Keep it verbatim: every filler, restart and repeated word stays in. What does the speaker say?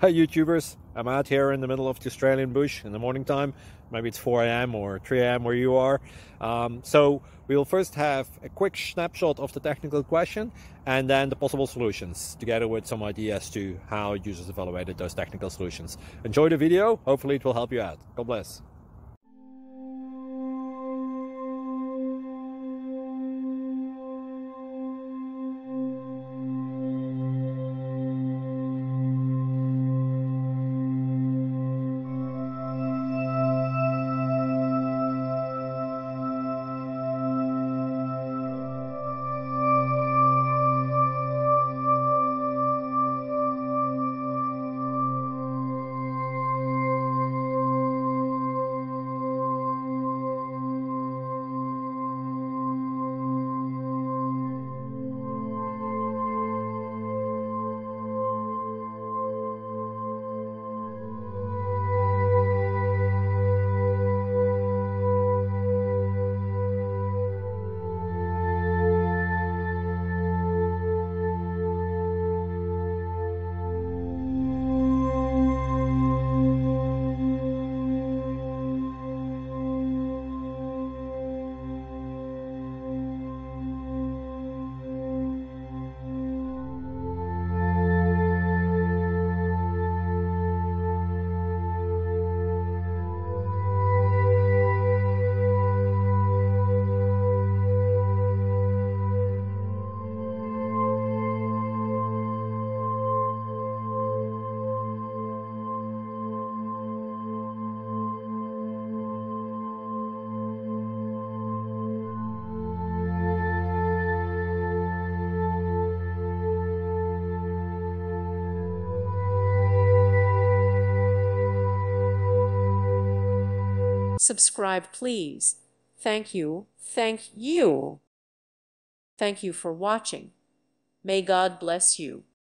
Hi YouTubers, I'm out here in the middle of the Australian bush in the morning time. Maybe it's four A M or three A M where you are. Um, so we'll first have a quick snapshot of the technical question and then the possible solutions, together with some ideas to how users evaluated those technical solutions. Enjoy the video, hopefully it will help you out. God bless. Subscribe, please. Thank you. Thank you. Thank you for watching. May God bless you.